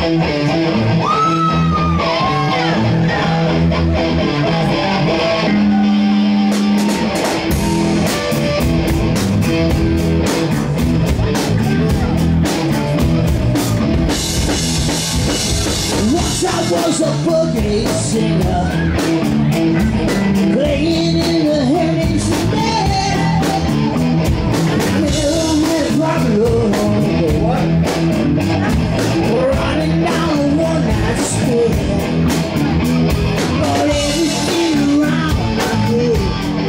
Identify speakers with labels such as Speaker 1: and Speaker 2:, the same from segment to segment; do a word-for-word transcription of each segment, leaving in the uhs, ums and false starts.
Speaker 1: Once I was a boogie singer, playing in the heavens and bed. Never had a problem, what? Running down a one-night stand. But everything around my head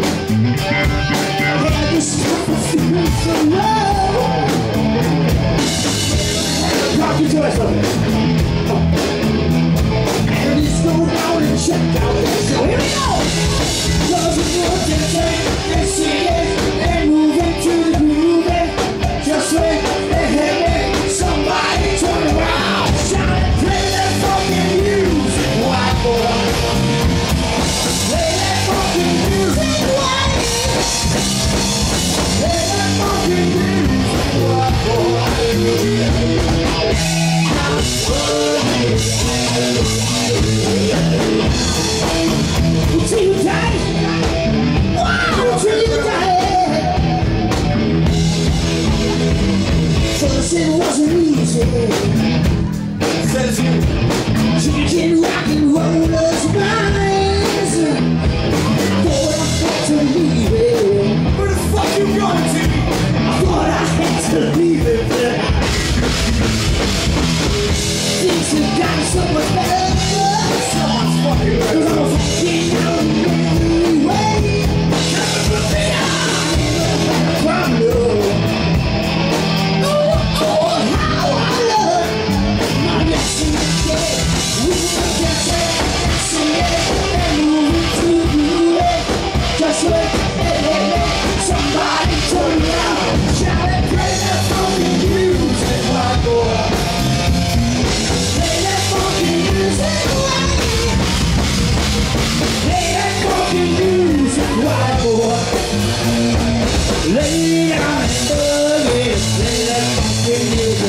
Speaker 1: had this type of feeling for love. Talk your choice of it. Go down and check out this show. Here we go! Cause it's your dance and sing it and move into the groove it. Just wait and hit it. Somebody turn around, shout and play that fucking music, white boy. Play that fucking music, white. Play that fucking music, white boy. Too tight, wow, too tight. First it wasn't easy. Says you. Changing rock and rollers' minds. Thought I had to leave it. Where the fuck you going to? I thought I had to leave it. Things have gotten so much better. So much fucking better. Cause I'm a fucking out anyway. Never been out in a problem. Oh, oh, how I love my lesson today. We can just sing it and move it to the it. Just wait, hey, hey, hey. Somebody turn around, shout and play that fucking music, white boy. Play that fucking music, white. Play that fucking music, white boy. Lay down and boogie. Play that fucking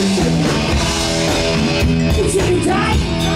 Speaker 1: music. You should be tight.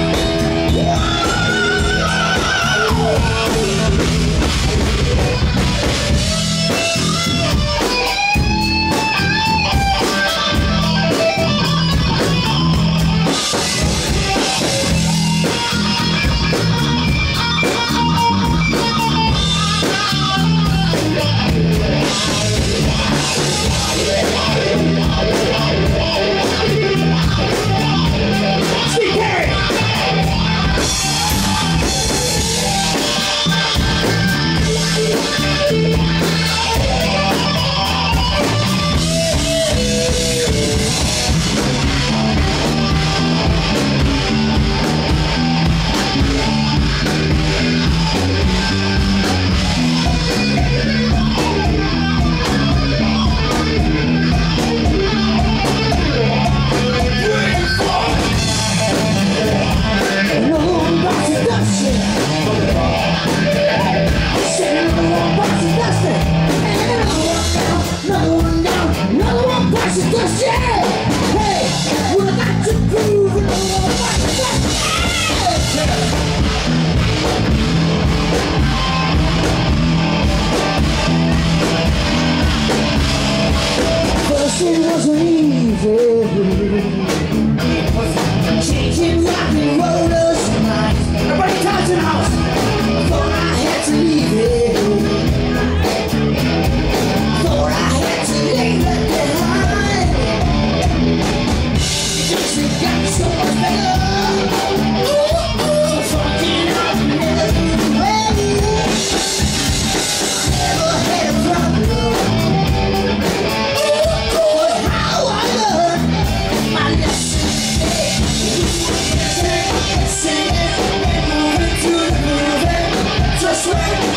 Speaker 1: It wasn't easy. Changing rock and rollers' minds. Everybody comes in the house. I thought I had to leave it. Thought I had to leave it behind. Things have gotten so much better. Ooh, ooh, fucking up and everywhere. Never had a problem. Sing it and move it to the groove. Just wait.